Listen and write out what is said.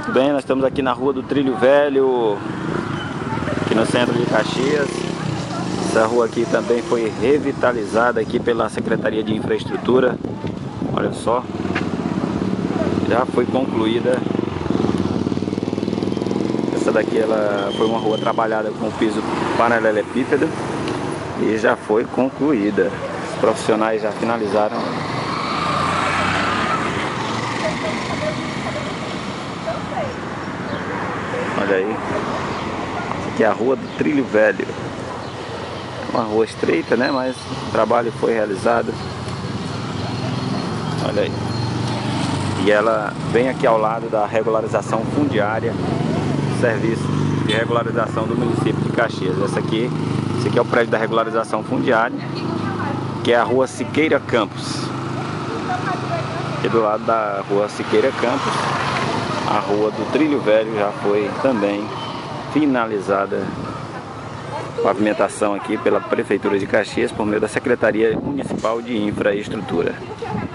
Bem, nós estamos aqui na rua do Trilho Velho, aqui no centro de Caxias. Essa rua aqui também foi revitalizada aqui pela Secretaria de Infraestrutura. Olha só, já foi concluída. Essa daqui ela foi uma rua trabalhada com piso paralelepípedo e já foi concluída. Os profissionais já finalizaram. Olha aí, essa aqui é a rua do Trilho Velho. Uma rua estreita, né? Mas o trabalho foi realizado. Olha aí. E ela vem aqui ao lado da regularização fundiária, serviço de regularização do município de Caxias. Esse aqui é o prédio da regularização fundiária, que é a rua Siqueira Campos. Aqui do lado da rua Siqueira Campos, a rua do Trilho Velho já foi também finalizada. Pavimentação aqui pela Prefeitura de Caxias por meio da Secretaria Municipal de Infraestrutura.